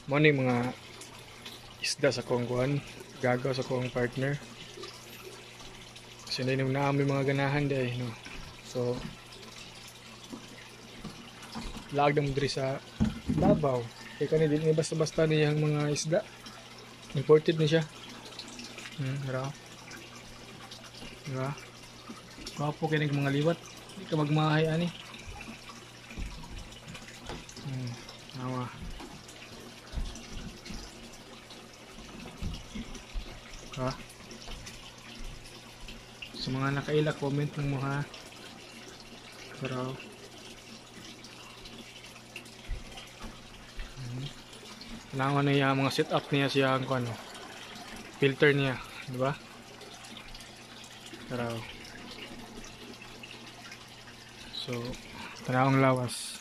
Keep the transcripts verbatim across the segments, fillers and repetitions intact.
Mo ni mga isda sa kong kuan, gagaw sa kong partner. Kasi na naami mga ganahan day, no. So lag na mo diri sa Davao. Kaya kani di basta-basta niyang mga isda. Imported ni siya. Hmm, raw. Diba? Wapo kaya mga liwat. Hindi ka magmahay ani. Hmm, awa. Ha? Sa mga nakaila, comment lang mo ha. Pero hmm. Kailangan na yung mga setup niya siya ang ano, filter niya, di ba? Pero so, tanawang lawas.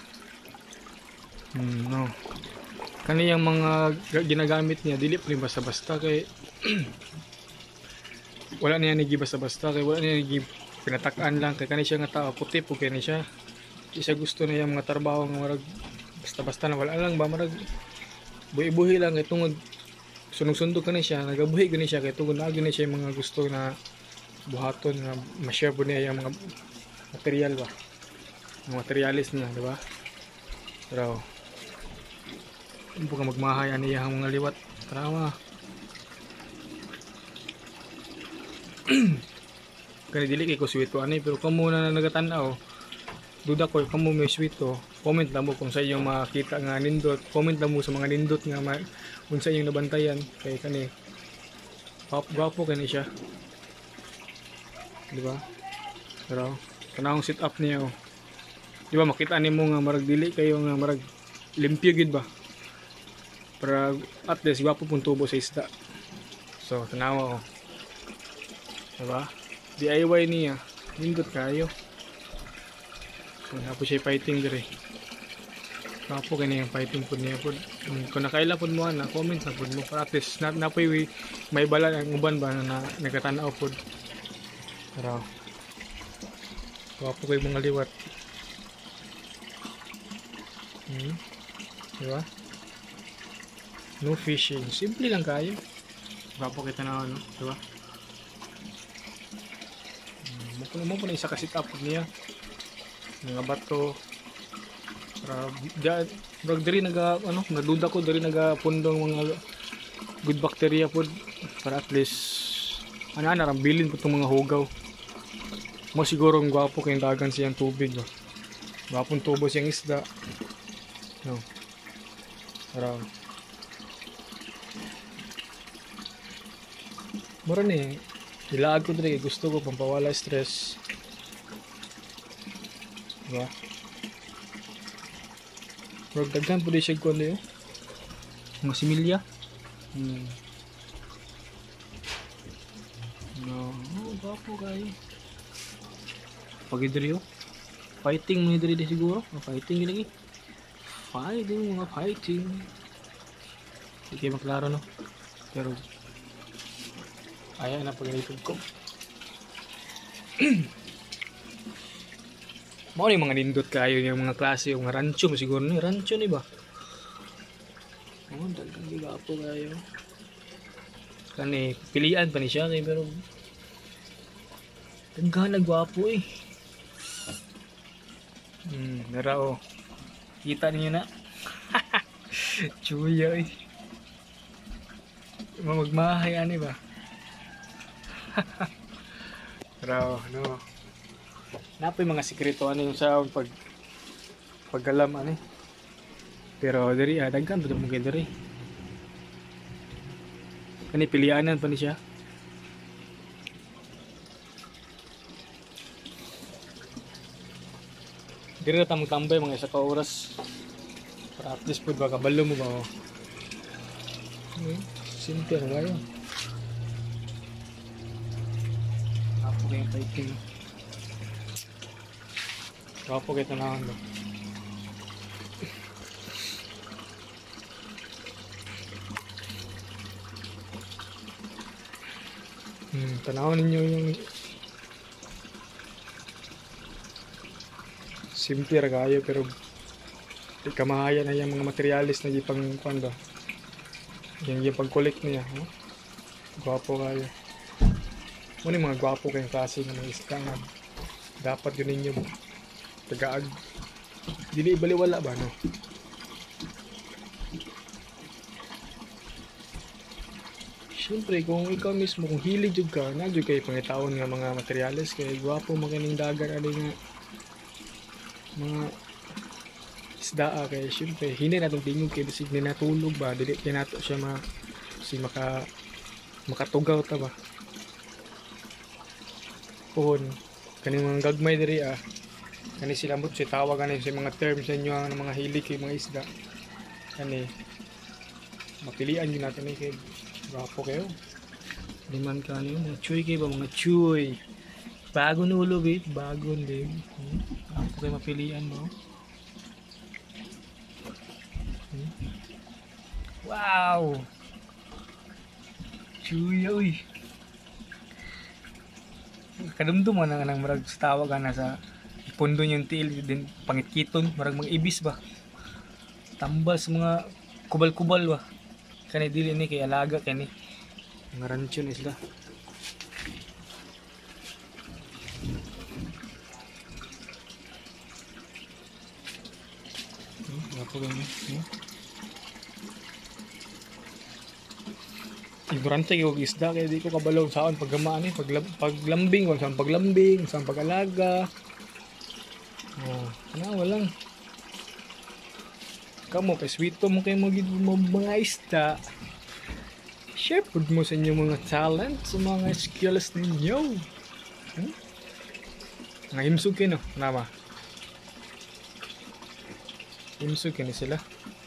Hmm, no. Kaniyang mga ginagamit niya dili pa rin basta-basta kay wala niya nigi basta-basta kay wala niya nigi pinatakan lang kay kani siya nga tao puti po kani siya. Di siya gusto na yung mga trabaho nga marag basta-basta na wala lang ba marag buhi-buhi lang kay tungod sunog-sundog kani siya, nagabuhi gani siya kay tungod na gani siya yung mga gusto na buhaton nga ma-share po niya yung mga material ba. Mga materialis niya, di ba? Pero hindi po ka magmahay ani yung mga liwat. Tarawa. Kani dili kay ko swito ani pero kamo na nagatanaw. Duda ko kamo may swito. Comment lang mo kung sa inyong makita nga nindot. Comment lang mo sa mga nindot nga ma kung sa inyong nabantayan kay kani. Pop gwapo kani siya. Di ba? Pero kanang sit up niya oh. Di ba makita nimo nga marag dili kayo nga marag limpyo gid ba? Para at least gwapo pong tubo sa isda. So tanawa oh. Diba? D I Y niya. Lindot kayo. So napo siya fighting dire. Napo kani yung fighting po niya po. Kung nakaila po mo na comment na po mo para at least na napoy may bala ang uban ba na nagatanaw po. Pero gwapo kay mga liwat. Hmm. Diba? No fishing. Simple lang kayo. Gwapo kita na ano, diba? Mukha mo po na isa ka sit up niya. Mga bato. Para brag diri naga ano, naduda ko diri naga pundong mga good bacteria po para at least ana na rambilin po tong mga hugaw. Mo siguro ang gwapo kay dagan siyang tubig ba. Gwapong tubo siyang isda. No. Para mura ni ilaag ko diri gusto ko pampawala stress. Diba? Pero daghan po di siya ko ano mga similya. Hmm. No. Oh, gwapo kayo. Pagi diri oh. Fighting mo diri di siguro. Fighting lagi. Fighting mga fighting. Hindi kayo maklaro no. Pero ayan na pag-YouTube ko. Mau ni mga nindot kayo yung mga klase yung rancho mo siguro ni rancho ni ba? Oh, dagang gigapo kayo. Kani pilian pa ni siya kay pero daghan nagwapo eh. Hmm, nara oh. Kita niyo na. Chuya eh. Magmahay ani ba? Pero no. Napoy mga sikreto ano yung sa pag paggalam ani. Pero diri ah daghan pud mo diri. Kani pilianan pa ni siya. Diri na tamang tambay mga isa ka oras. Para at least pud ba kabalo mo ba oh. Hmm, simple ra yun. Ako kaya fighting. Gwapo kayo tanawan ba? Hmm, tanawan ninyo yung simple ra kayo pero Di kamahayan na yung mga materialis na gipang kuan ba. Yung gipang collect niya, no? Gwapo kayo. Muna mga gwapo kayong klase ng mga isda nga dapat yun ninyo tagaag. Dili ibaliwala ba, no? Siyempre, kung ikaw mismo, kung hilig jud ka, na jud kayo pangitaon nga mga materials, kaya gwapo maganing dagan, ano nga, mga isda, kaya siyempre, hindi natin tingog kayo, bisig na natulog ba, dili kayo nato siya ma, si maka, makatugaw ta ba. Puhon, kaning mga gagmay diri ah, kani sila mo, si tawag kani sa mga terms sa inyo, ang mga hilig kayo, mga isda, kani, mapilian yun natin eh, kayo. Gwapo kayo. Liman ka ano yun. Mga chuy kayo ba? Mga chuy. Bagong ulo, babe. Bagong, babe. Hmm? Gwapo kayo mapilian mo. Hmm? Wow! Chuy, uy. Kadumdum mo na nang marag sa tawag ka na sa pundo yung tiil. Din pangitkiton. Marag mga ibis ba? Tambal sa mga kubal-kubal ba? Kani dili ni kay alaga kani mga rancho ni sila. Hmm, gapo gani. Hmm. Ignorante yung isda kaya di ko kabalo saan paggamaan ni pag paglambing wala saan paglambing saan pag-alaga. Oh, ana walang kamo kay sweeto mo kay mga, mga isda. Share po mo sa inyo mga talent, sa mga skills ninyo. Hmm? Mga himsug kayo no? Nama? Himsug kayo sila.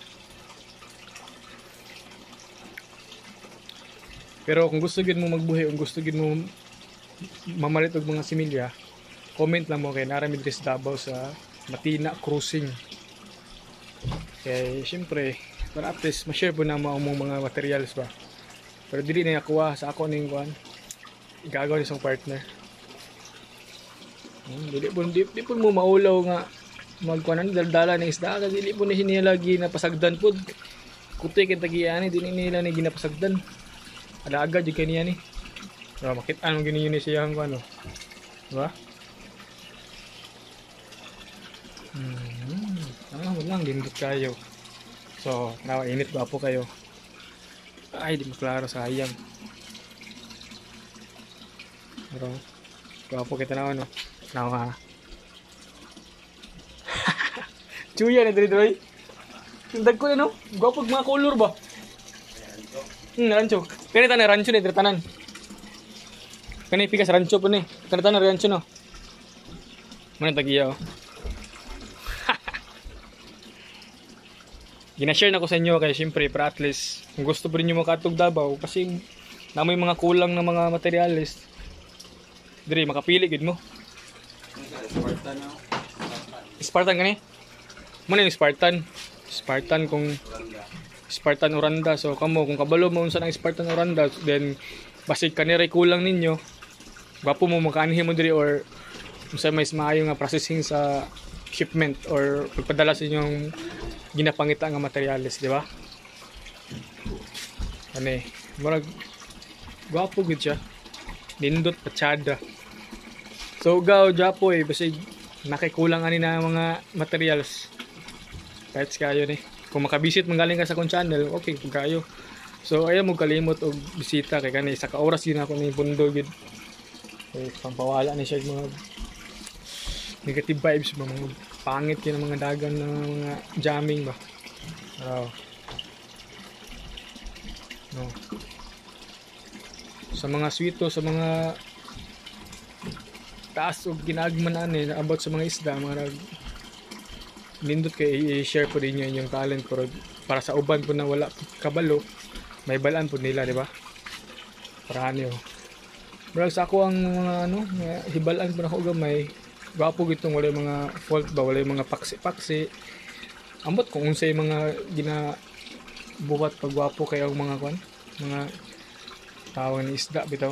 Pero kung gusto gid mo magbuhi, kung gusto gid mo mamalit og mga similya, comment lang mo kay Nara Midris Davao sa Matina Cruising. Kaya siyempre, para at least ma-share po na mga mga materials ba. Pero dili na nakuha sa ako ning kuan. Igagaw ni isang partner. Hmm, dili po di, di po mo maulaw nga magkuanan daldala ng isda kasi dili po ni nila ginapasagdan pud. Kutoy kay tagiani dili nila ni ginapasagdan. Alaga jud kaniya ni. Pero makit-an mo gini ni siya ang kuan, di ba? Hmm. Ah, walang lindot kayo. So, nawa init ba po kayo? Ay, di mo klaro sayang. Pero, gwapo kita na ano. Nawa. Chuya na diri-diri. Tindag ko ano? Gwapo mga color ba? Hmm, rancho. Kanita na rancho ni tanan. Kani pikas rancho po ni. Kanita na rancho no. Mana tagiya oh. Gina-share na ko sa inyo kaya siyempre para at least kung gusto pa rin nyo makatog Davao kasi na may mga kulang na mga materialis dire makapili gid mo. Spartan na. Spartan gani? Muna yung Spartan. Spartan kung Spartan Oranda. So kamo kung kabalo mo unsa ng Spartan Oranda then basig kanire kulang ninyo. Gwapo mo makaanhi mo dire or unsa may maayo nga processing sa shipment or pagpadala sa inyong ginapangita nga materialis, di ba? Ano eh, marag gwapo gud siya. Nindot patsyada. So gaw japo eh basig nakikulang ani na mga materials. Kahit kayo ni. Kung makabisit manggaling ka sa akong channel, okay kung kayo. So ayaw mo kalimot og bisita kay kanay sa ka oras yun ako ning pundo gid. Eh pampawala ni siya mga negative vibes ba mga pangit yun ang mga dagan ng mga jamming ba. Wow. No. Sa mga sweeto, sa mga taas o ginagmanan eh, about sa mga isda, mga nindot kay i-share po din yun yung talent pero para sa uban po na wala kabalo, may balaan po nila, di ba? Para ano yun. Pero sa ako ang mga ano, hibalaan po na ako gamay. Gwapo gitong wala mga fault ba, wala mga paksi-paksi. Ambot kung unsay mga ginabuhat pag gwapo kayo ang mga kwan, mga tawag ni isda bitaw.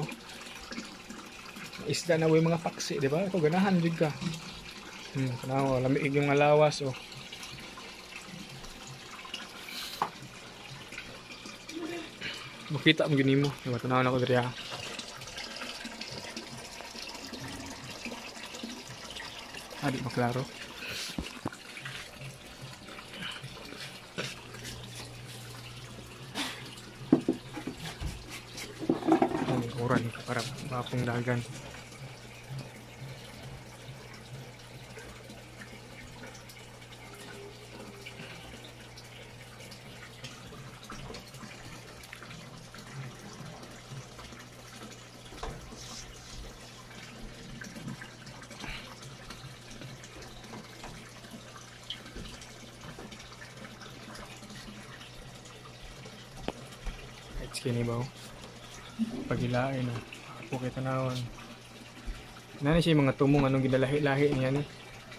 Isda na way mga paksi, di ba? Ako ganahan jud ka. Hmm, kanawa lamig yung alawas oh. makita mo gini mo. Diba, tanawin ako diri ha. Ah, di maklaro. Ang ukuran para mapong dagan. Kini ba pagilain oh. Apo kita naon nani siya mga tumong anong gidalahi-lahi niya ni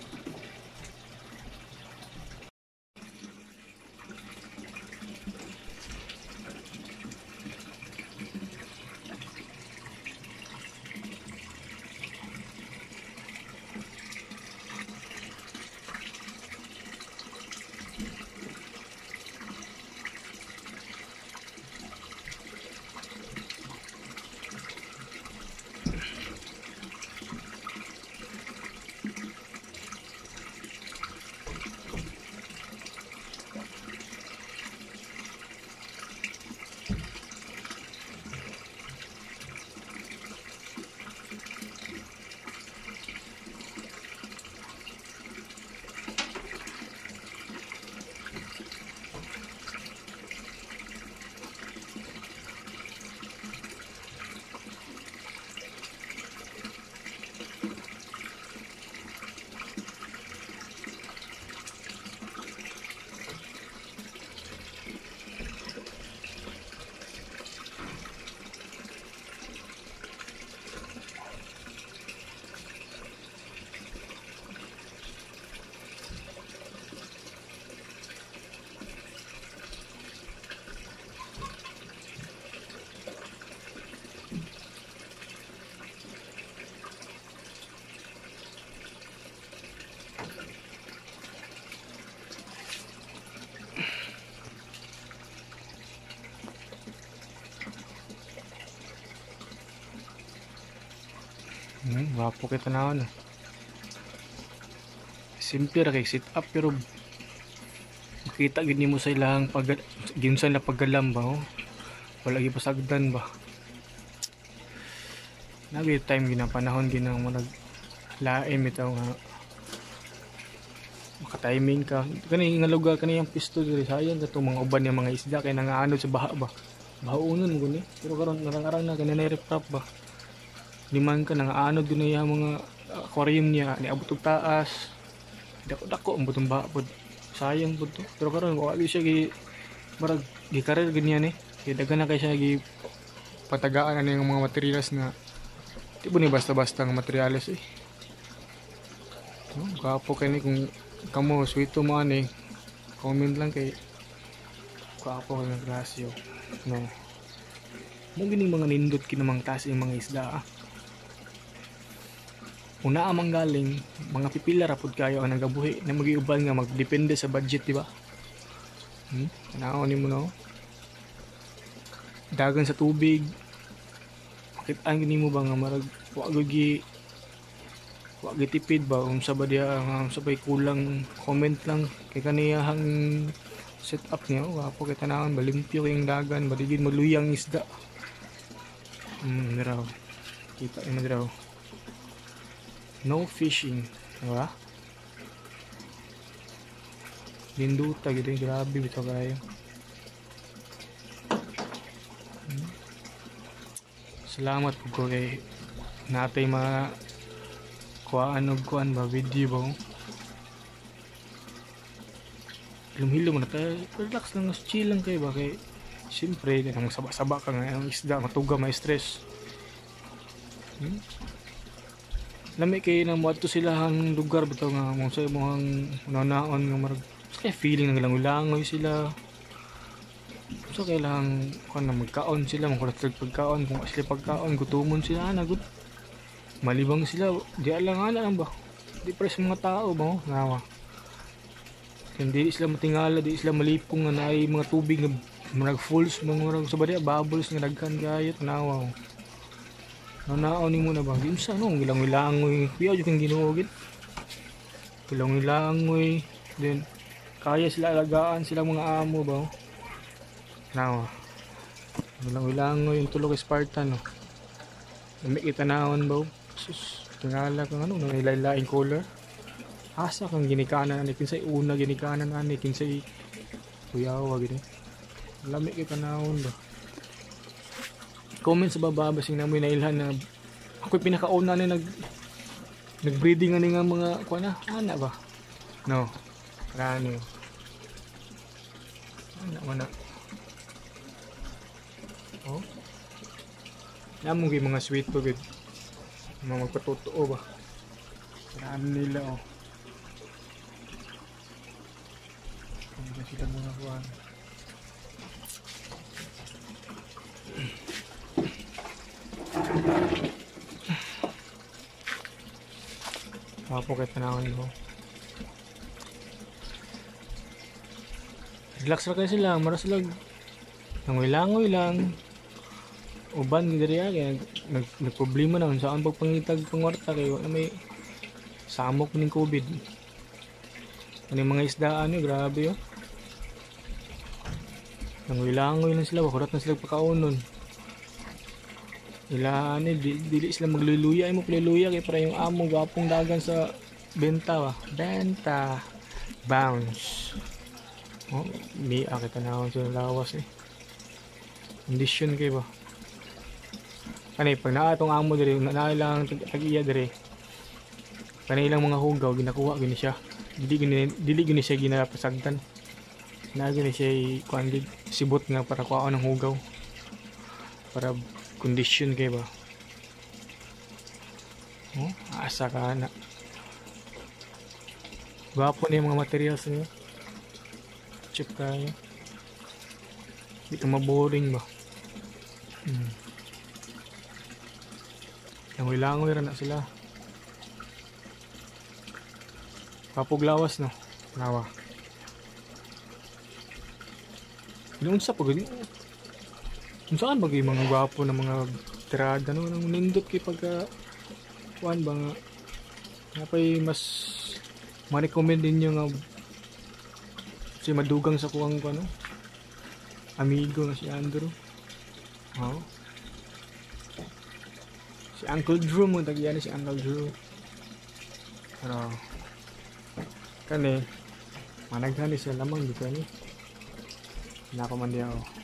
hmm, wapo kita naon eh. Simple ra kay sit up pero makita gid nimo sa ilang pag ginsan na paggalam ba oh. Wala gyud pasagdan ba. Nagi time gina panahon gina mo nag laim itaw nga maka-timing ka. Kani nga lugar kani ang pisto diri sayang katong mga uban yang mga isda kay nangaanod sa baha ba. Bahaunon mo guni. Pero karon narang-arang na kani na reprap ba. Liman ka nangaanod guni yang mga aquarium niya ni abot og taas. Dako-dako ang butong baha pod. Sayang pod to. Pero karon wala siya gi marag gi karer ganyan eh. Kay daghan na kay siya gi patagaan ano yung mga materials na di ba ni basta-basta ng materials eh. Oh, kapo kay ni kung kamo suito mo ani comment lang kay kapo kay ng grasyo no mo gining mga nindot kinamang taas yung mga isda ah. Una amang galing mga pipila ra pud kayo ang nagabuhi na magiuban nga magdepende sa budget di ba hmmanaon nimo no dagan sa tubig makitaan nimo ba nga marag wa gyud wa gitipid ba unsa ba diha nga sabay kulang comment lang kay kaniyang setup niya wa po kita naon balimpyo kayong dagan baligid maluyang isda hmm diraw kita imo diraw no fishing diba linduta gid grabe bitaw kayo hmm. Salamat po kay natay mga kuhaan og kuhaan ba video ba hilom-hilom na tayo relax lang chill lang kayo ba kay siyempre nang saba-saba ka nga ang isda matuga may stress hmm? Lami kayo na mo ato silahang lugar bitaw nga mo sa imong nanaon nga marag kay feeling ng langoy-langoy sila so kailangan kung na magkaon sila magkulat pagkaon kung asli pagkaon gutumon sila na good malibang sila di alang ala lang ba di pres mga tao ba ngawa hindi sila matingala di sila malipong nga naay mga tubig nga Murag falls murag sa badi bubbles nga daghan kayo tanawa. Nanaaw ni mo na ba? Di sa no ilang-ilangoy. Kuya jud kang Ginoo gid. Ilang-ilangoy then kaya sila alagaan silang mga amo ba? Nawa. Ilang-ilangoy yung tulog Spartan no. May kita naon ba? Sus, tingala kang ano nang ilay-laing color. Asa kang ginikanan ani kinsay una ginikanan ani kinsay kuyawa gini. Lami kita naon ba? Comment sa baba basing namoy nailhan na ako pinakauna na nag nagbreeding ani nga mga kuan na ana ba? No. Rani. Ana mana. Oh. Namong gi mga sweet po gud. Mga magpatotoo ba? Rani nila oh. Ano sila mga kuan? Apo kay tanawon mo. Relax ra kay sila, mara sila nangoy-langoy lang. Uban diri kay nag nagproblema na saan pagpangitag pangwarta kay wala may samok ning COVID. Ano yung mga isdaan yo, grabe yo. Nangoy-langoy lang sila, wakurat na sila pagkaunon. Ila ani di, dili sila magluluya ay mo paluya kay para yung amo gapong dagan sa benta ba. Benta bounce. Oh, mi akit tanawon sa lawas eh. Condition kay ba. Kanay pag naa tong amo diri na lang tag-iya diri. Kanay lang mga hugaw ginakuha gini siya. Dili gini dili gini siya ginapasagdan. Na gini siya kuan gid sibot nga para kuha ng hugaw. Para condition kay ba. Oh, asa ka na. Gwapo na yung mga materials niyo. Check tayo. Hindi ka maboring ba. Hmm. Langoy-langoy rin na sila. Kapuglawas no. Nawa. Noon sa pag kung saan bagay mga gwapo na mga tirada no nang nindot kay pagka kuan ba nga napay mas ma-recommend ninyo nga si madugang sa kuwang ko no amigo na si Andrew. Oh. Si Uncle Drew mo tagyan si Uncle Drew. Ano kani managhan siya lamang di kani. Napaman diya oh.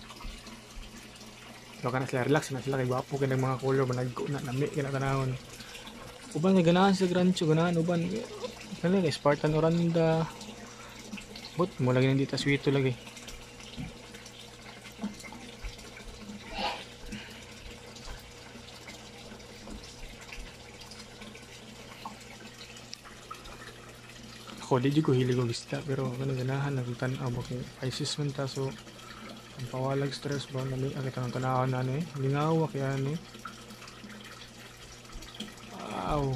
So kana sila relax na sila kay gwapo kay mga color ba nagko na nami kina tanawon. Uban nga ganahan sa rancho ganahan uban kani Spartan Oranda. But mo lagi nang dito sweet lagi. Ako di ko hilig og isda pero kano ganahan nagtan-aw ba kay Isis man ta so ang pawalag stress ba nami akit ang tanawon na ni lingaw kaya ni. Wow.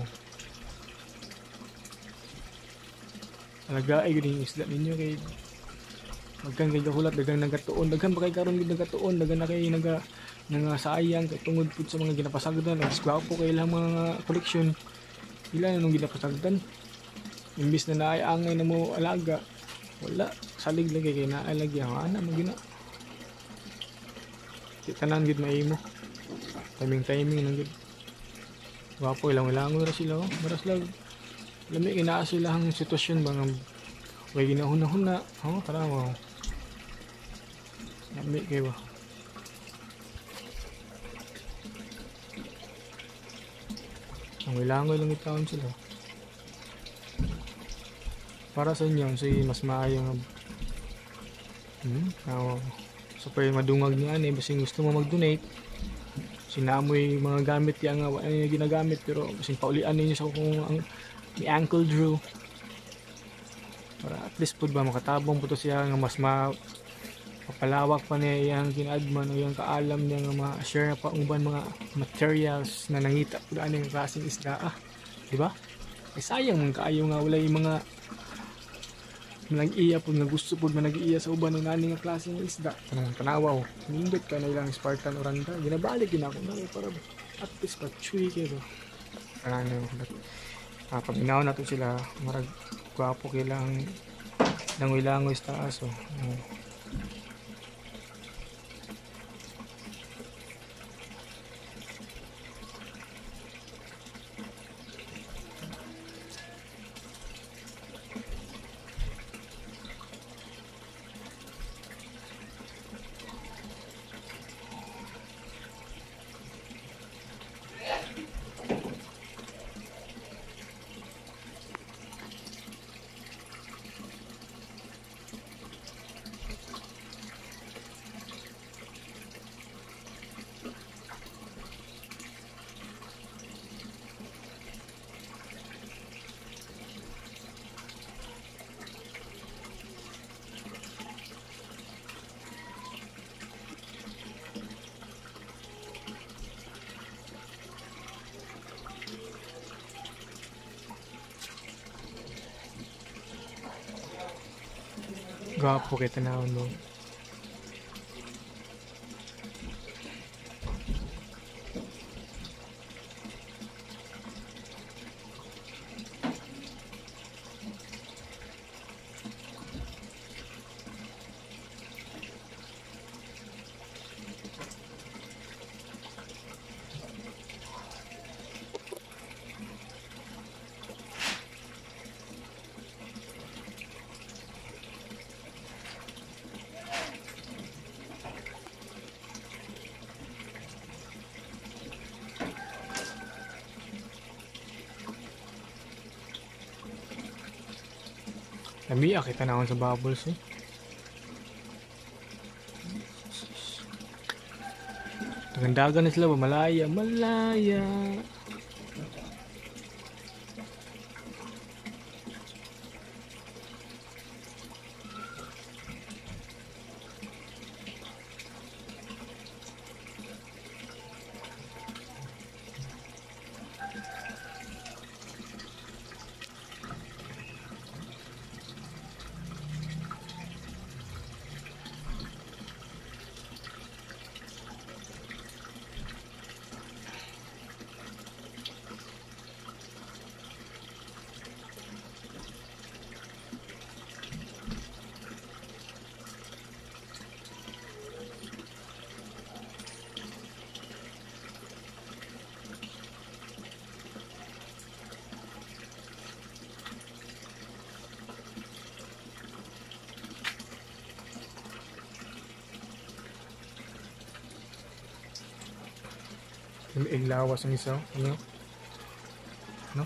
Alaga ay gud isda ninyo kay magkang kay gahulat dagang nagatuon daghan pa kay karon gid nagatuon daghan na kay naga nangasayang kay tungod pud sa mga ginapasagdan ang gwapo kay ilang mga collection ila nung ginapasagdan imbis na naay angay na mo alaga wala salig lagi kay naay lagi ang ana mo gina. Di tanan gid maimo. Timing timing nang gid. Wapo ilang ilang ra sila oh. Maras lang. Lami ginaa sila ang sitwasyon ba nga way ginahuna-huna. Oh, tara mo. Lami kay ba. Ang ilangoy lang itaon sila. Para sa inyo, so mas maayo nga. Hmm, oh. So pwede madungag niya ani basing gusto mo mag-donate sinamoy mga gamit yang nga ano yung ginagamit pero basing paulian ninyo sa kung ang ni Uncle Drew para at least pud ba makatabang po to siya nga mas ma papalawak pa niya yung ginaadman o yung kaalam niya nga ma-share pa uban mga materials na nangita pud ano yung klaseng isda ah, di ba? Ay sayang man kaayo nga wala yung mga manag-iya po nga gusto po manag-iya sa uban ng nani nga klase ng isda. Tanang tanawa oh. Nindot ka na ilang Spartan oranda. Ginabalik din ako na para at least pa chewy kayo. Ano ah, pag inaw na to sila marag gwapo kailang langoy-langoy sa taas oh. Oh. Gwapo kita na ano. Lamiya kita na ako sa bubbles eh. Tagandagan na sila ba? Malaya, malaya. Iglawas ang isa, ano? No?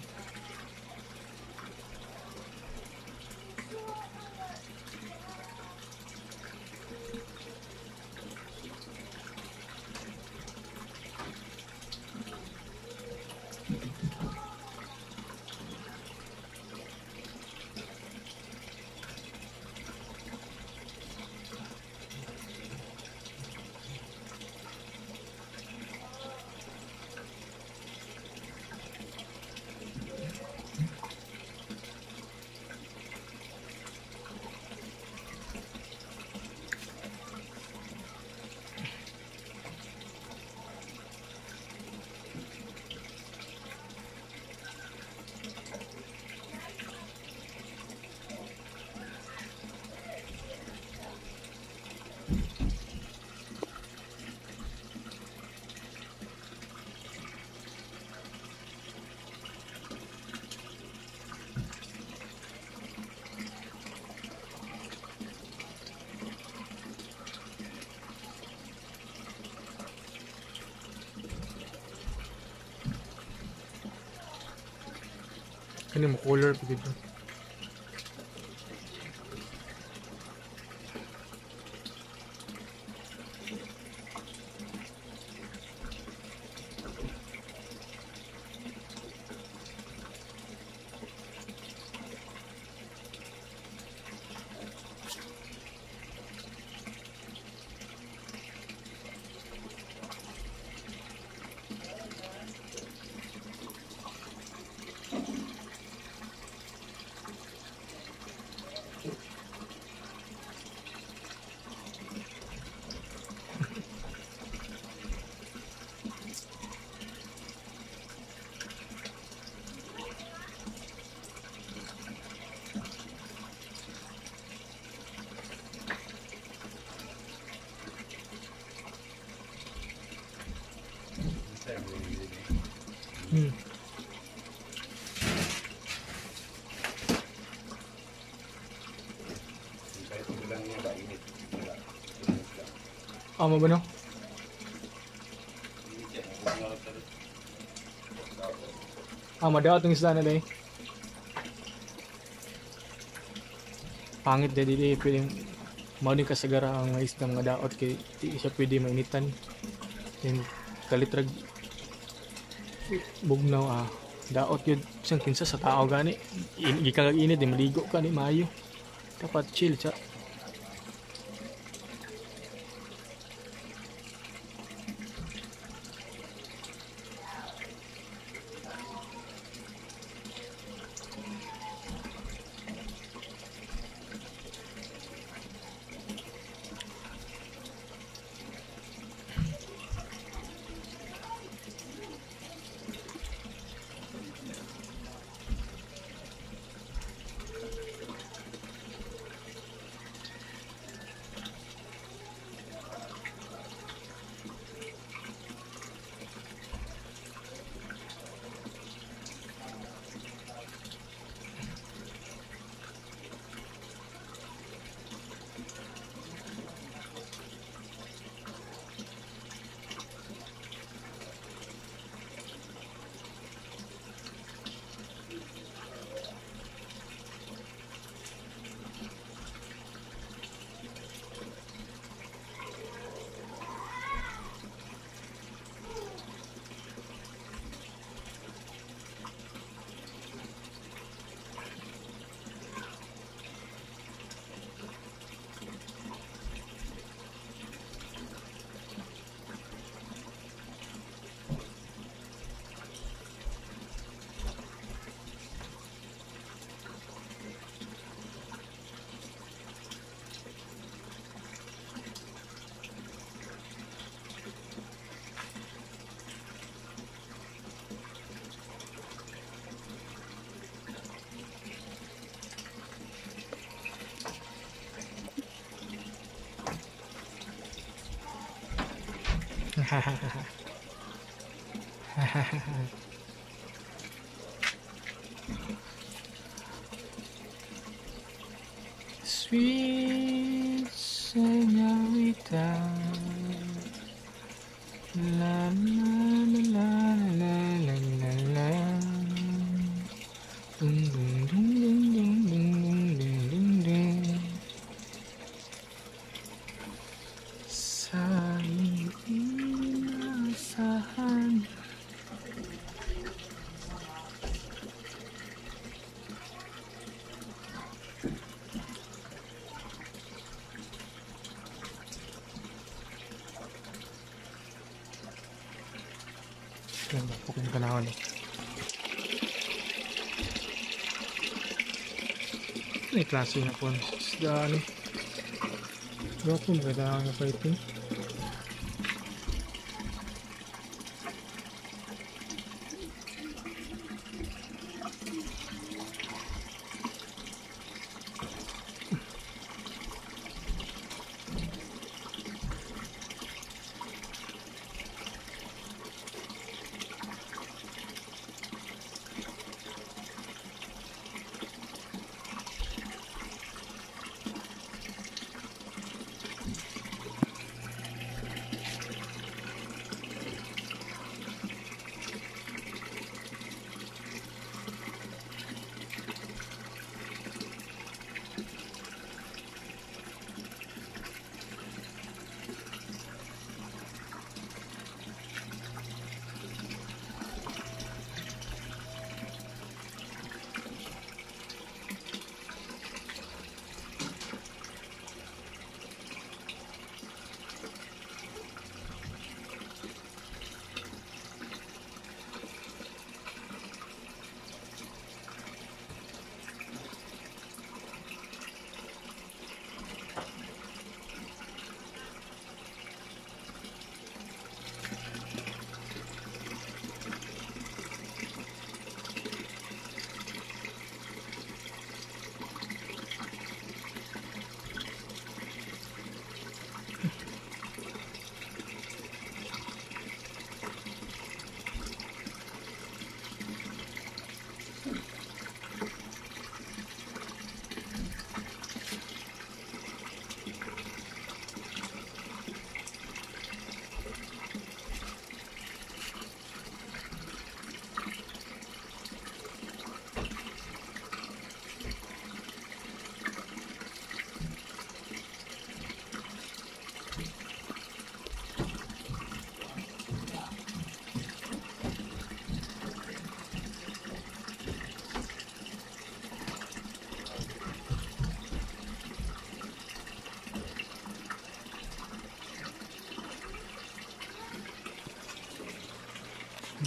Kani mo color pa dito. Hmm. Kahit ulang niya ba init? Wala. Amo ba no? Init yan. Huwag nga lang talaga. Ah, madaot ang isda na day. Pangit dahil di pwedeng mauning kasagara ang mga isda mga daot kay di siya pwede mainitan. Then kalitrag bugnaw ah. Daot yun siyang kinsa sa tao gani. Gikagag init di maligo ka ni maayo. Dapat chill siya. Sweet señorita, la la la la la la la, dum dum dum dum dum dum dum dum dum. Sa inaasahan. Yan ba? Pukong kanawan eh. Ano yung klase na po? Isda ano? Gapo maganda nga pa ito.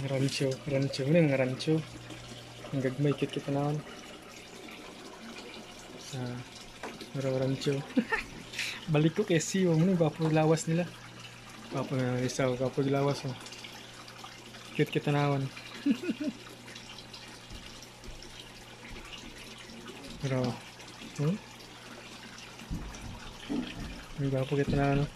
Rancho, rancho, ano yung rancho? Ang gagmay kit kita naman. Sa Maro rancho. Balik ko kay Siyo, ano yung gwapo lawas nila. Gwapo na isa, gwapo lawas oh. Cute kita naman. Pero, hmm? Ang gwapo kita naman.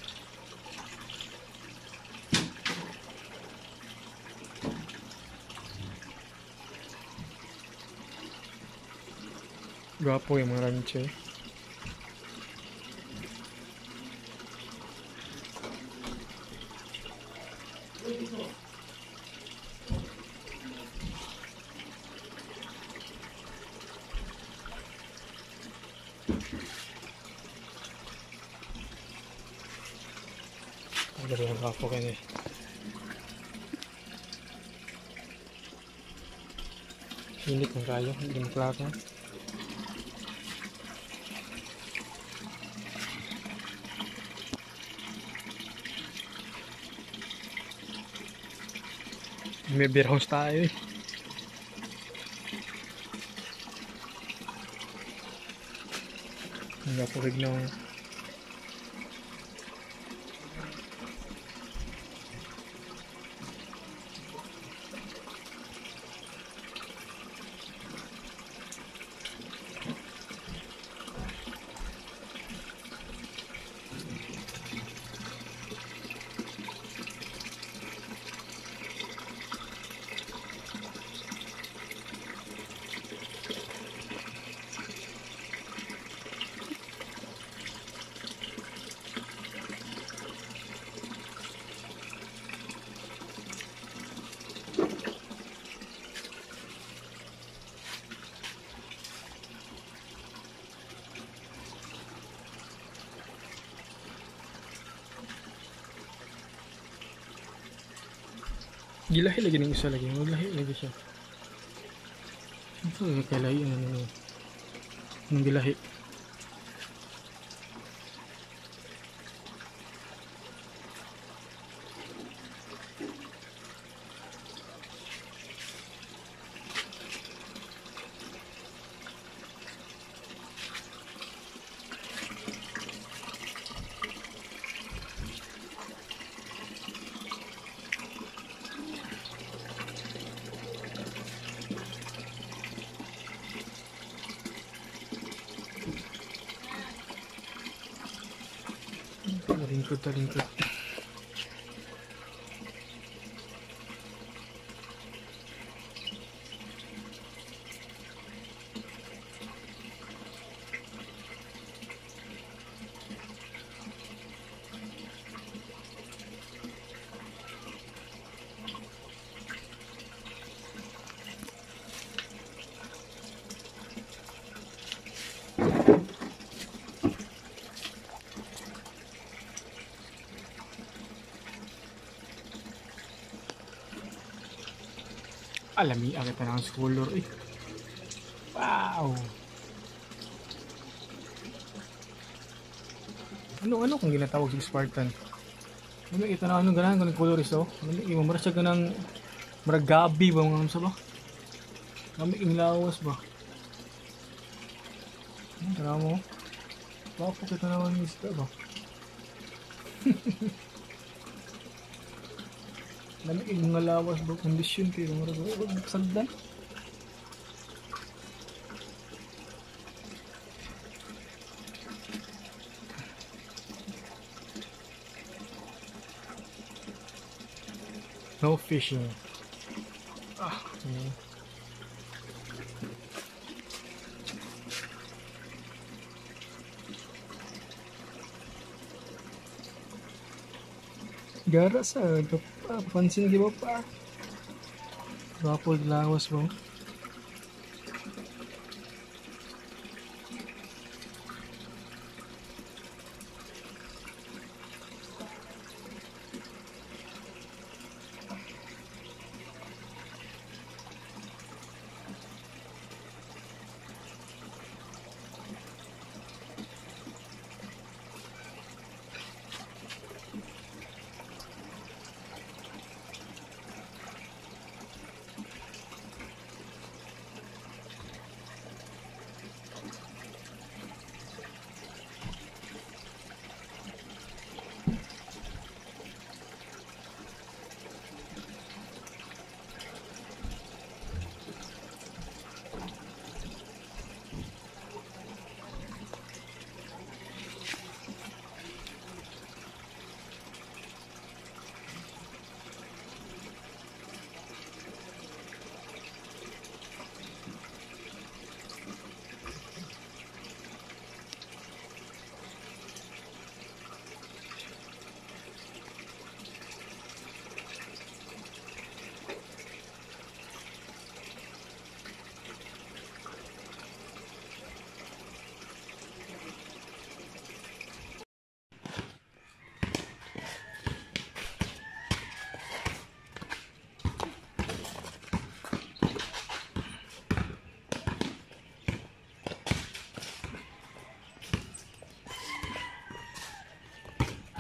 Gwapo yung mga rancho. Ang ganda yung gwapo kanya eh. Init ng kayo, hindi mo klaro. May beer house tayo eh. Ang gwapo rin ng gilahi lagi ng isa lagi. Maglahi lagi siya. Ito yung kalahi. Ano, anong gilahi? Talingkod, talingkod. Alami agad na ng color eh. Wow! Ano-ano kung ginatawag si Spartan? Ano ito na anong ganahan kung color is oh? Ano yung mara siya ganang maragabi ba mga sa ba? Kami inglawas ba? Tara mo. Wapo kita naman yung isda ba? Lami yung mga lawas ba kondisyon kayo maragabi. Huwag sagdan. No fishing. Ah, okay. Gara sa pa, pansin di ba pa? Gwapo lawas mo.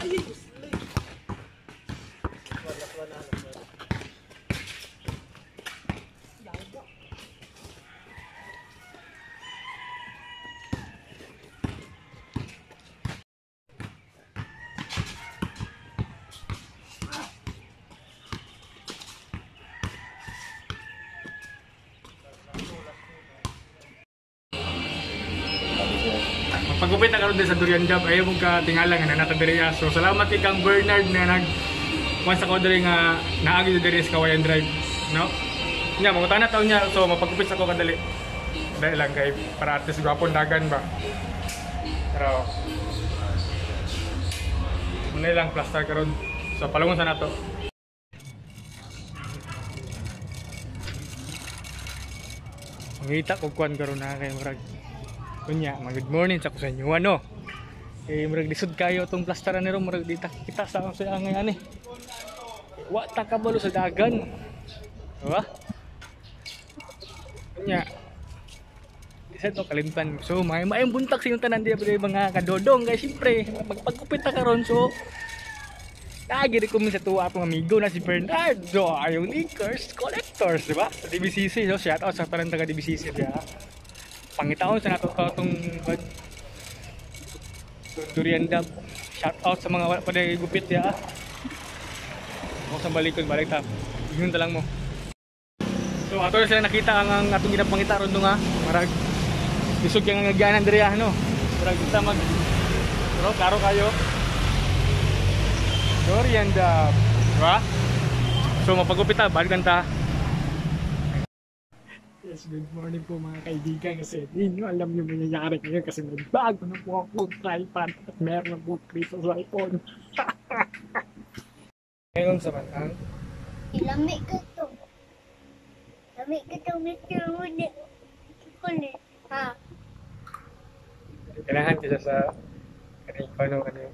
Pagupit na karon din sa Durian Job, ayaw mong ka tingala nga nanata diri. So salamat kay Kang Bernard na nag once ako diri nga naagi diri sa Kawayan Drive, no? Nya mo tanah taw niya, so mapagupit sa ko kadali. Dahil lang kay para artist gwapon dagan ba. Pero muna lang plaster karon. So palungon sa nato. Mangita ko kuan karon na kay murag kunya, good morning sa ko sa inyo ano. Eh murag lisod kayo tong plasteran niro, murag dita kita sa sa angay ani. Wa ta kabalo sa dagan. Diba? Kunya. Isa to kalimtan. So may maayong buntag sa inyong tanan di mga kadodong kay siyempre magpagkupit ta karon so lagi rin kami sa tuwa akong amigo na si Bernardo, yung Liquors Collectors, di ba? Sa D B C C, so shout out sa tanan taga D B C C diya. Pangitaon sa nato itong Durian Dab. Shout out sa mga wala pa na gupit diya. Ako sa balikod, balik ta. Yun talang mo. So ato na sila nakita ang atong ginapangita ron nga. Marag isog yung ngagyanan diya, no? Marag kita mag pero klaro kayo. Durian Dab, diba? So mapagupit ta, balikan ta. Yes, good morning po mga kaibigan kasi hindi nyo alam yung mangyayari ngayon kasi may bago na po akong tripod at meron na po kriso sa iPhone. Ngayon sa matang? Ilamig ka to. Lamig ka to, Mister Woody. Kulit, ha? Kailangan ka siya sa kanil, paano kanil?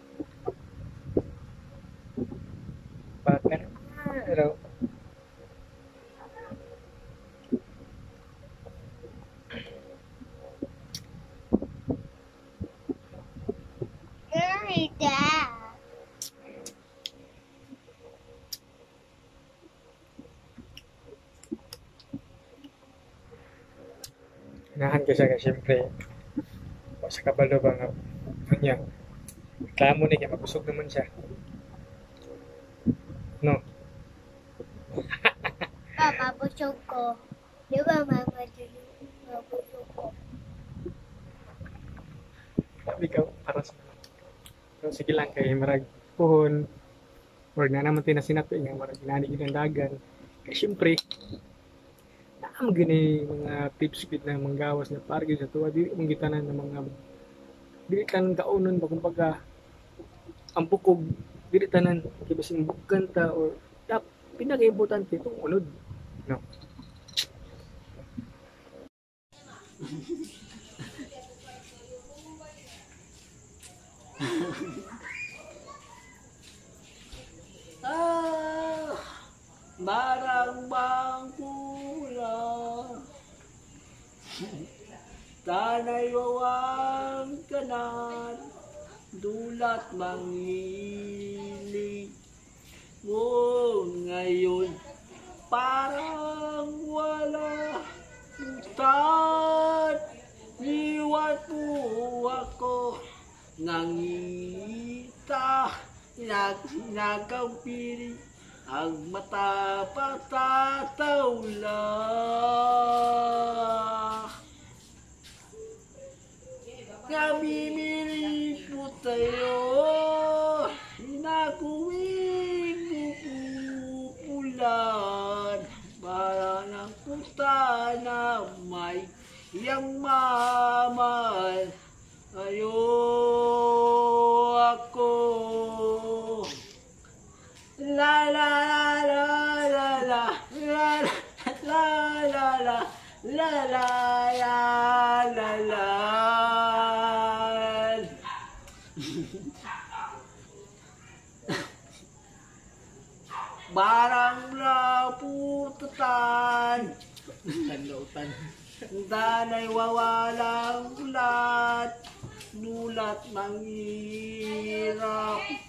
Partner. Hello. Very dad. Kailangan ka siya kasi siyempre sa kabalo ba nga kanya. Reklamo na kaya mabusog naman siya. No? Pa, mabusog ko. Di ba, Mama Julie? Mabusog ko. Sabi ka, para sa pero sige lang kay marag puhon or na naman tinasinato nga marag ginanig ng dagan kaya syempre naam gini mga tips gid na manggawas na pargi sa tuwa di mong gitanan ng mga dili tanan kaunon ba kumbaga ang bukog dili tanan kay basin bukanta or tap pinaka-importante itong unod no. Ah, barang bangkula tanay wawang kanan dulat mangiling oh, ngayon parang wala utan iwan mo ako nangita nagkampiri ang mata patatawla namimili po tayo inakuwing pupulan para ng puta na may iyang mamal ayo ako la la la la la la la la la la la la la la barang laputatan tanlautan danay wawalang ulat nulat manghirap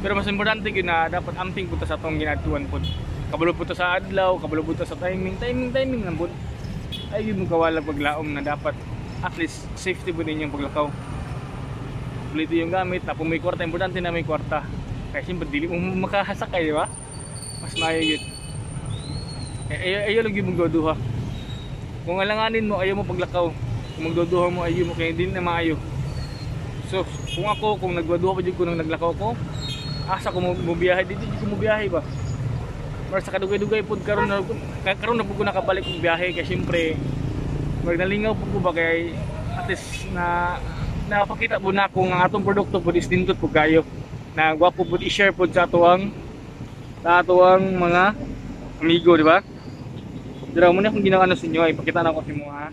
Pero mas importante gyud na dapat amping punta sa atong ginadtuan pod. Kabalo punta sa adlaw, kabalo punta sa timing, timing, timing lang pod. Ay gyud mo kawala paglaom na dapat at least safety po ninyong paglakaw. Bulito yung gamit, tapos may kwarta, importante na may kwarta. Kaya siyempre dili mo makahasakay, di ba? Mas maayo gyud. Eh, ayaw lang yung magduduha. Kung alanganin mo, ayaw mo paglakaw. Kung magduduha mo, ayaw mo, kaya din na maayo. So, kung ako, kung nagduduha pa dyan ko nung naglakaw ko, asa ko mo biyahe, dito dito mo biyahe ba? Pero sa kadugay-dugay po, karon na, karon na po ko nakabalik ng biyahe, kaya siyempre, magnalingaw po ko ba, kaya at least na, napakita po na kung ang atong produkto po is dindot po kayo. Na gwapo po i-share po sa atuang, sa atuang mga amigo, di ba? Dira mo na kung ginagawa sa inyo, ipakita na ko sa mo ha.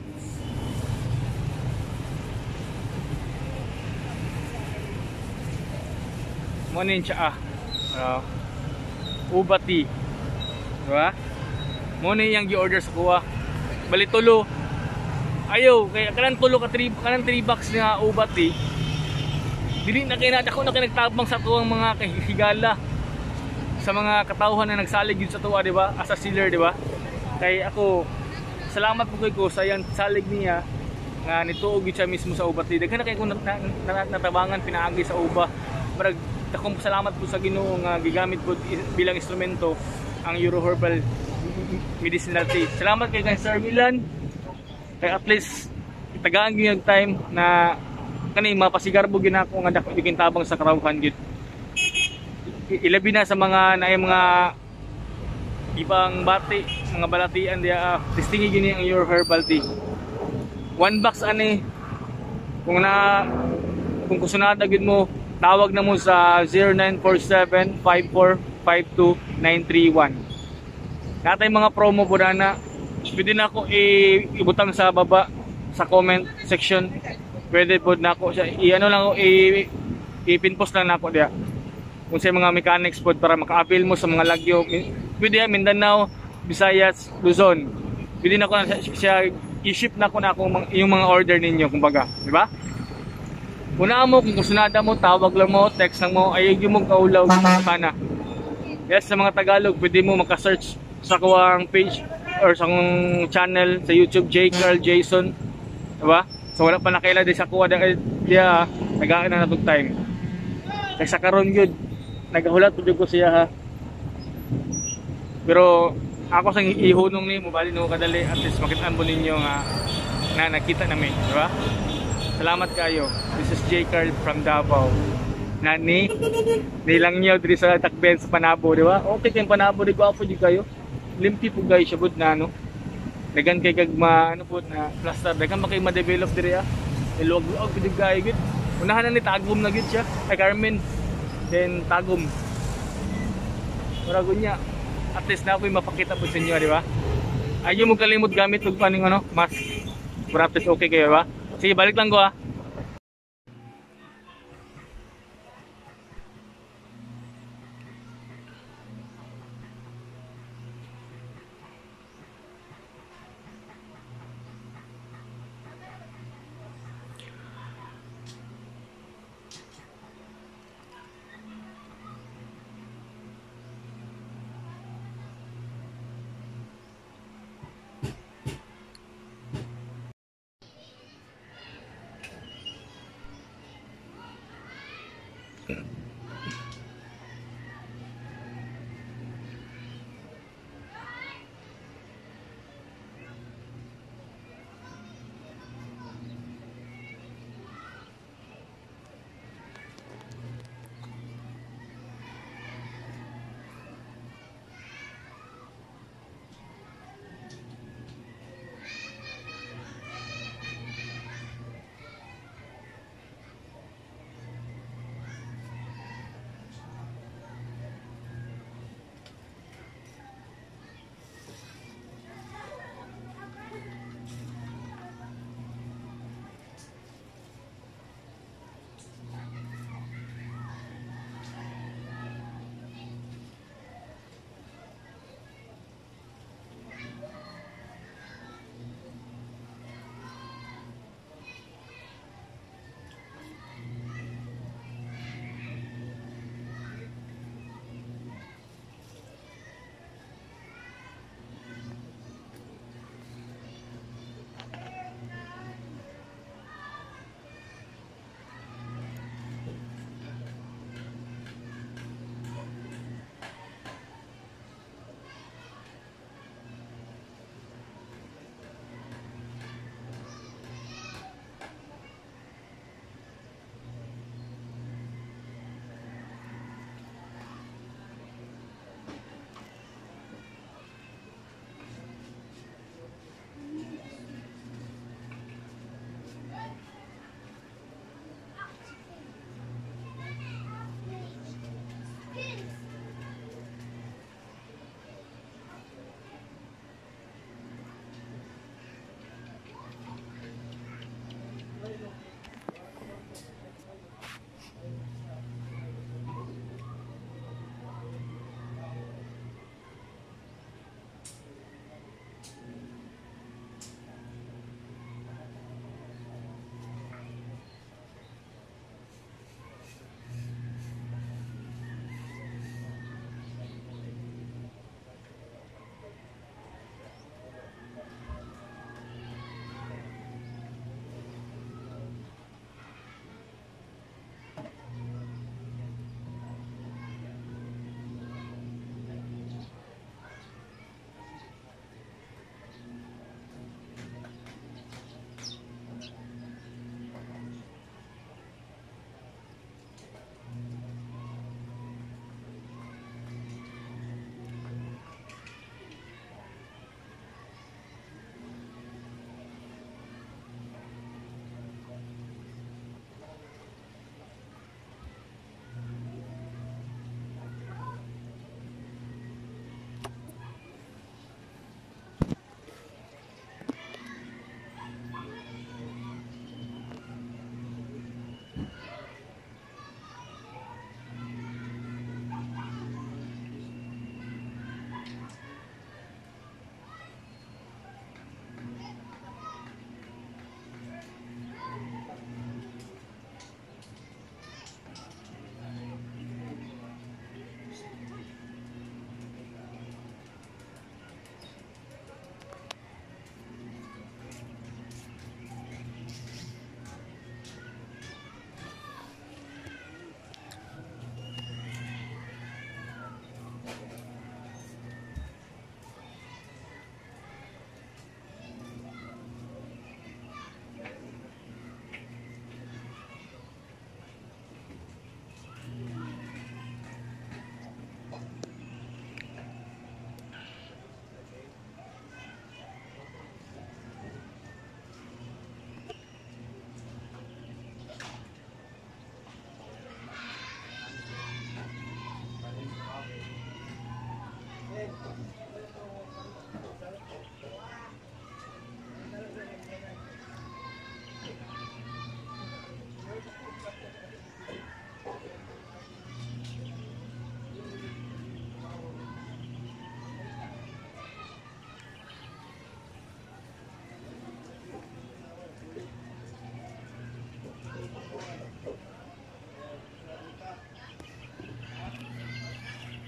Mo na yung tsaa. Uh, ubati. Di ba? Mo na yung gi-order sa kuha. Bali tulo. Ayaw, kaya kanan tulo ka three, kanan three box nga ubati. Dili na kay ako na kay nagtabang sa tuwang mga kahigala. Sa mga katawhan na nagsalig yun sa tuwa, di ba? As a sealer, di ba? Kay ako, salamat po kay ko sa yan salig niya nga nituog yun siya mismo sa uba. Daghan na kay ko nat nat natabangan pinaagi sa uba. Marag akong salamat po sa Ginoo nga gigamit po bilang instrumento ang Euro Herbal Medicinal Tea. Salamat kay kay Sir Milan. Kay at least itagaan gyud time na kani mapasigarbo ginako nga dako yung tabang sa karawhan gyud. Ilabi na sa mga naay mga ibang bati, mga balatian dia, uh, testingi gini ang Euro Herbal Tea. One box ani kung na kung kusunada gid mo, tawag na mo sa zero nine four seven, five four five two, nine three one. Natay mga promo po na pwede na ako i-ibutang sa baba sa comment section. Pwede po na ako siya i-ano lang ako i-pinpost lang na ako dia. Kung sa mga mechanics po para maka-avail mo sa mga lagyo. Pwede yan, Mindanao, Visayas, Luzon. Pwede na ko na siya, i-ship na ko na akong, yung mga order ninyo, kumbaga. Di ba? Una mo, kung kusunada mo, tawag lang mo, text lang mo, ayag yung mong kaulaw sana. Yes, sa mga Tagalog, pwede mo maka-search sa kuwang page or sa kong channel sa YouTube, J. Carl Jason. Di ba? So wala pa nakaila di sa kuwa dia, nagaan na natong time. Kaya sa karon yun, nagahulat po ko siya ha. Pero ako sa ihunong ni mo bali no kadali at least makitaan mo ninyo nga na nakita namin, di ba? Salamat kayo. This is J. Carl from Davao. Nani, nilang niyo diri sa Takben sa Panabo, di ba? Okay kayong Panabo, di gwapo di kayo. Limpi po guys, siya na ano. Dagan kay kag ma ano po na plaster, dagan makay ma-develop diri ah. Ilog-og di kayo gid. Unahan na ni Tagum na gid siya. Ay Carmen. Then Tagum. Murago niya. At least na ako'y mapakita po sa inyo, di ba? Ayaw mo kalimot gamit og paning ano, mask. Para at least okay kayo, di ba? Sige, balik lang ko ah.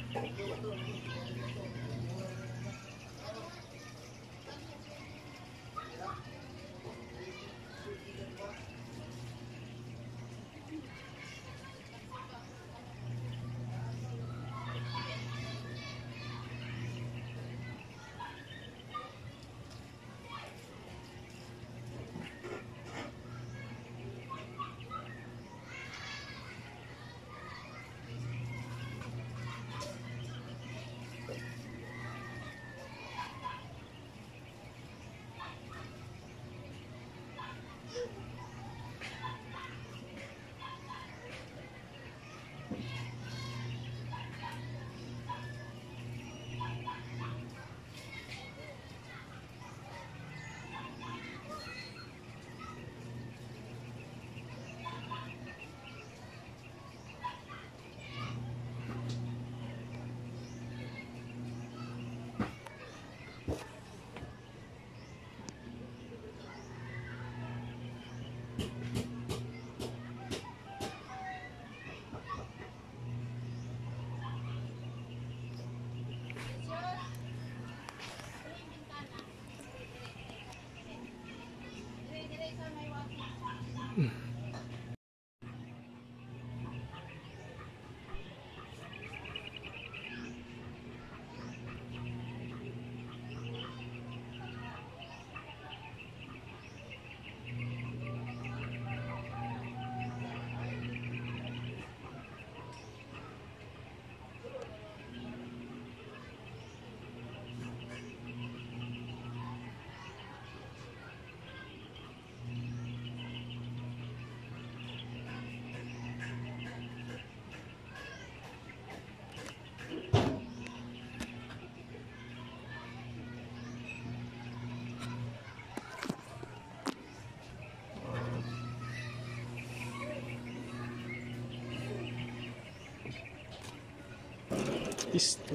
Istot.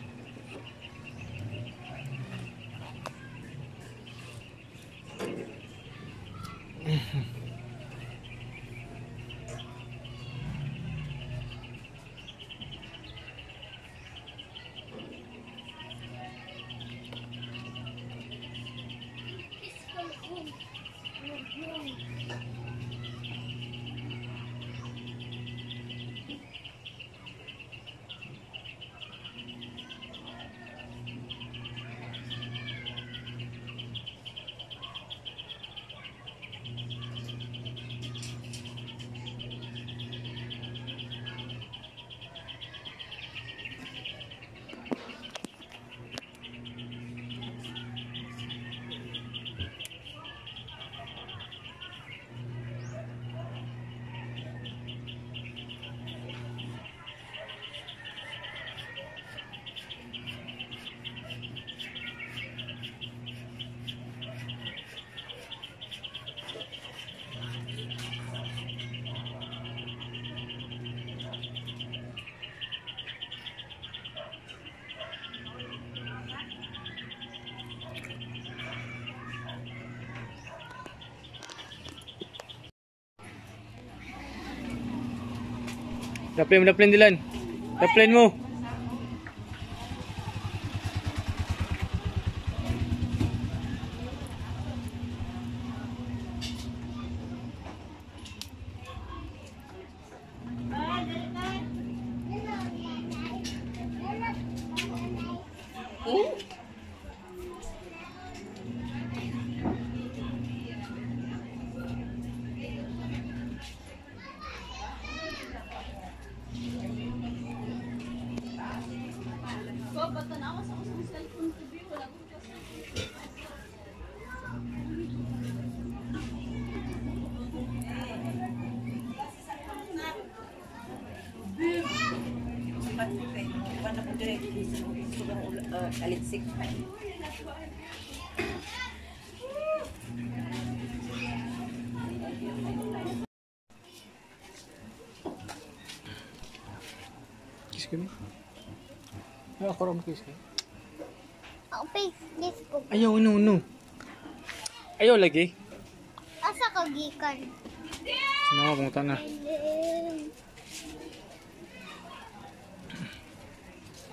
Daplin mo, daplin Dilan. Daplin mo. Alinsik. Kiss ka ba? Ay, ako rin kiss ka. Ako face kiss ko. Ayaw, no, no. Ayaw lagi. Asa ka gikan? Mga pumunta na.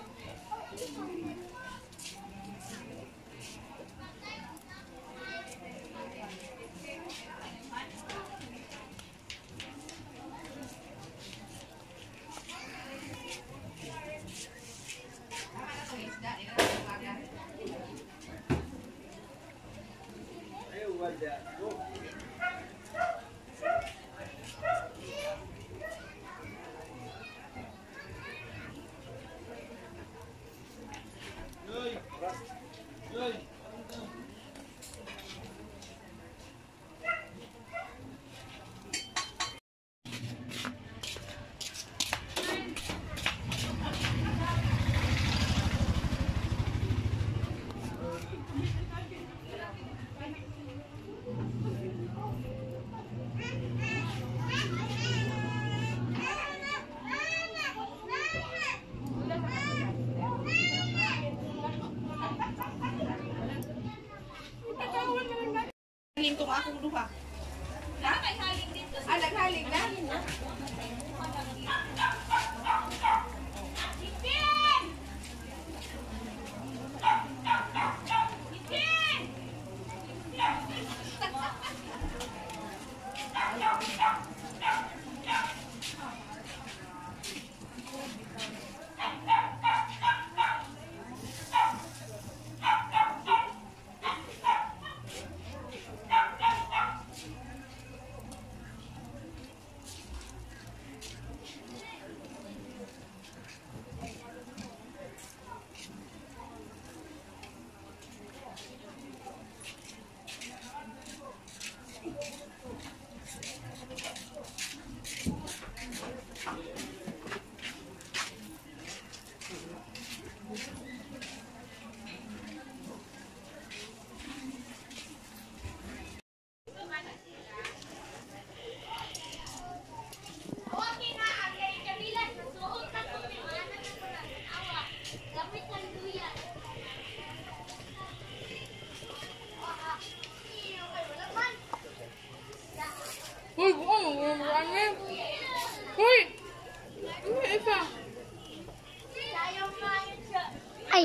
Haling ko akong duha. Na? Ah, naghaling na? Uy, buong, ano? Uy! Uy, isa. Ay.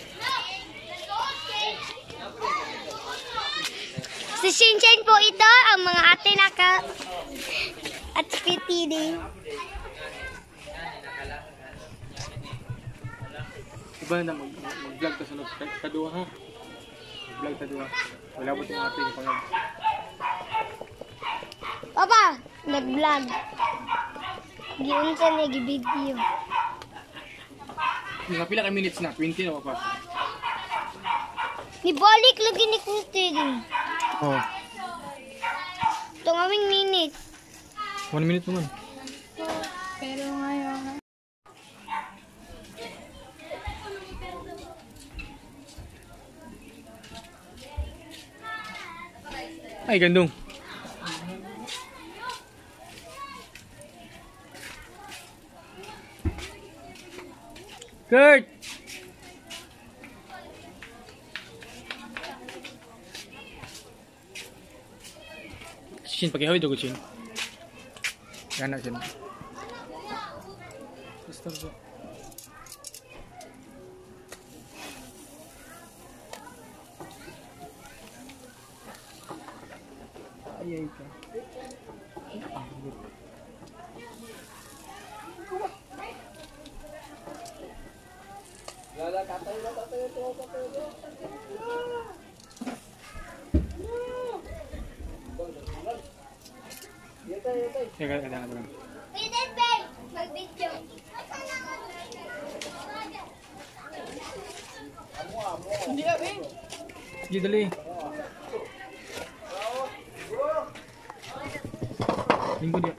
Si Shinchan po ito, ang mga ate naka at P T D. Iba na mag mag-vlog ta sunod ka- kaduha ha. Vlog ta duha. Wala mo tong ating pangag. Papa, nag-vlog. Giunsa na gi-video. Mga pila ka minutes na? twenty na pa. Nibalik lagi ni Kutin. Oh, Tungawing minute. one minute naman. Pero ngayon. Ay, gandong. Kurt! Shin, pakihawid ako, Shin. Gana, Shin. Basta ba? Ayay ka. Teka, teka, teka. Pwede, babe. Mag-video. Hindi na, eh. Sige, dali. Linggo niya.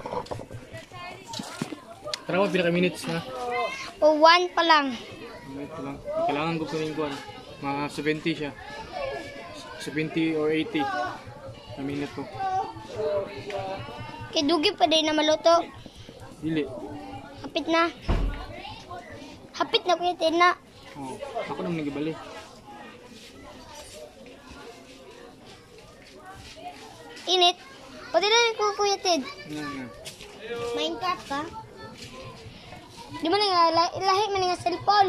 Tara ko, pila ka minutes na. O, one pa lang. Minute lang. Kailangan ko sa linggo. Mga seventy siya. seventy or eighty na minute ko. Kay dugi pa din na maluto. Dili. Hapit na. Hapit na kuya Tina. Oh, ako naman nagibali. Init. Pwede na ko kuya Ted. Ano na. Minecraft ka? Di mo nga, lahi, lahi man nga cellphone.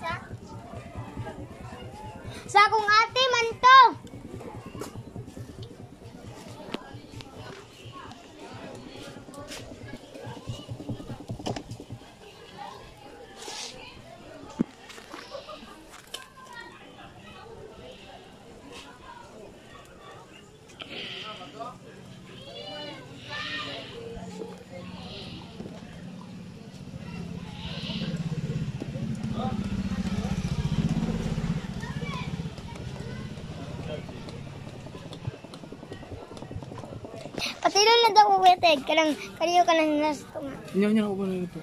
Sa akong ate man to. Patilo na daw ko Kuya Ted. Kanang, kaniyo ka lang nas. Inyo, inyo ako ba na ito?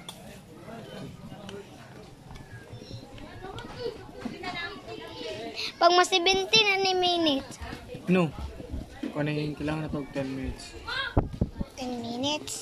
Pag mas seventeen na ni minutes. No. Kung ano yung kailangan na ito, ten minutes. ten minutes.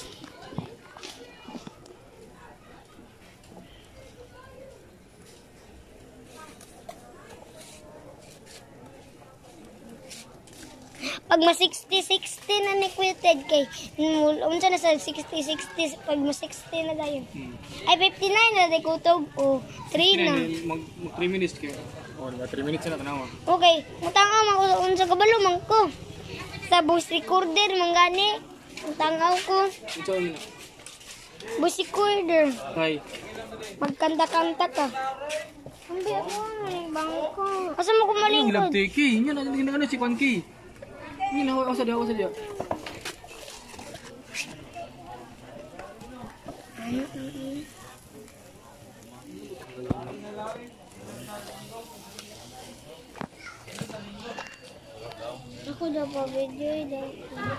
Pag mas sixty sixty na ni Kuya Ted kay unsa na sa sixty sixty pag mas sixty na dayon. Hmm. Ay fifty-nine na di kutog o three na. Mag, mag three minutes kayo. O, diba? three minutes na tanawa. Okay, mutangaw man ko unsa kabalo man ko. Sa voice recorder man gani. Mutangaw ko. Ito ano na? Voice recorder. Hi. Magkanta-kanta ka. Ambi ako ni bangko. Asa mo ko Ang malingkod? love take eh. Yan na ano si Panky. Yan ako sa dia ako sa dia. Ako daw pa video daw.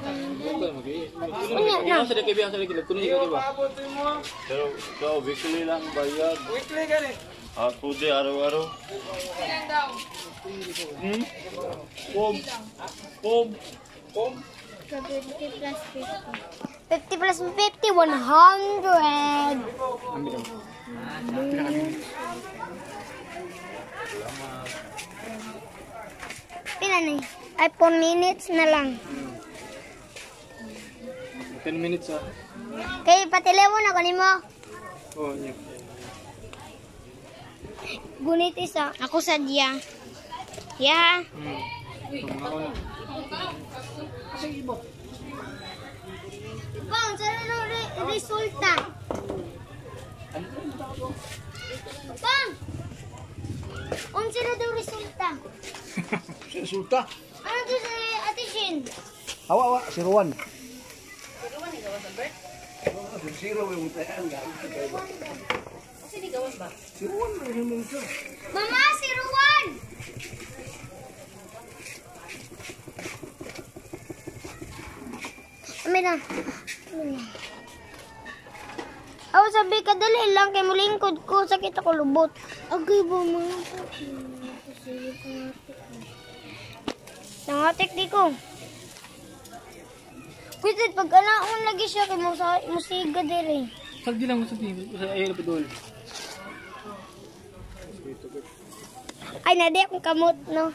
Unya na. Sa dia kay biya sa dia kuno di ba? Pero ikaw, weekly lang bayad. Weekly gani. Ako di araw-araw. Ilan daw? Hmm? Pom. Pom. Pom. fifty plus fifty. fifty plus fifty, one hundred. Ambil daw. Pila kami. Pila na eh? Ay, four minutes na lang. ten minutes ah. Kaya patilewo na ko nimo. Oh, nya. Gunit isa. Ako sa dia. Ya. Hmm. Mga ako na. Bang, sana no re resulta. Bang! Unsa na daw resulta? Resulta. Ano to sa Ate Jin? Awa, awa, si Rowan. Mama, si Ruan! Amin na. Amin na. Ako sabi ka, dali lang kay mulingkod ko. Sakit ako lubot. Agay ba mga po? Nangatik di ko. Kuya, pag anaon lagi siya kay musa- musiga diri. Sagdi lang sa di. Sa ayo pa dol. Ay, nadi akong kamot, no?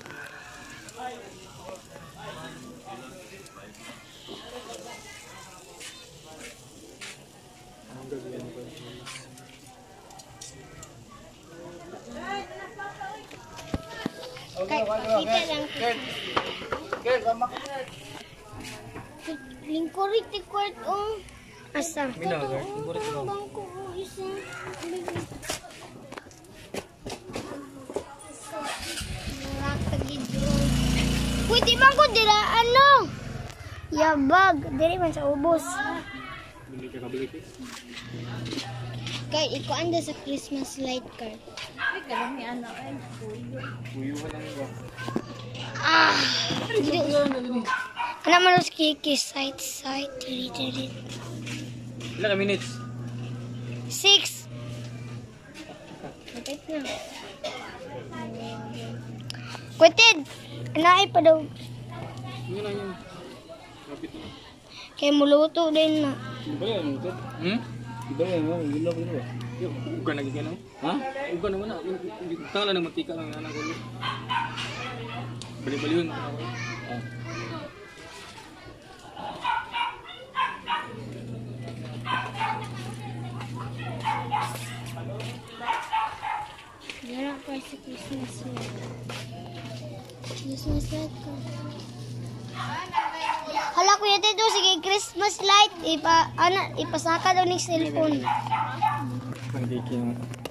Kay, kita lang. Ken, lama ka. Lingkurit ti kwart, oh. Asa? Mina, sir. Lingkurit ko. Bangko, oh, isa. Pwede bang ko dira, ano? Yabag. Diri man sa ubos. Bili ka kabili ka. Kay, ikaw anda sa Christmas light card. Ay, kalam ni ano ay. Kuyo ka lang ba? Ah! Ano man os kiki? Side, side. Diri, diri. Ilan ka minutes? Six. Kapit na. Kuted! Naay pa daw. Yun na yun. Kapit na. Kaya muluto din na. Iba yan, ito. Hmm? Iba yan, no? Yun lang, yun lang. Uga na gigyan ako. Ha? Uga naman na. Tanga lang ng mantika lang anak ko. Bali-bali yun. Ah. Wala pa sa Christmas light. Christmas light ko. Hala kuya dito, sige Christmas light. Ipa, ano, ipasaka daw ng cellphone. Hindi kaya.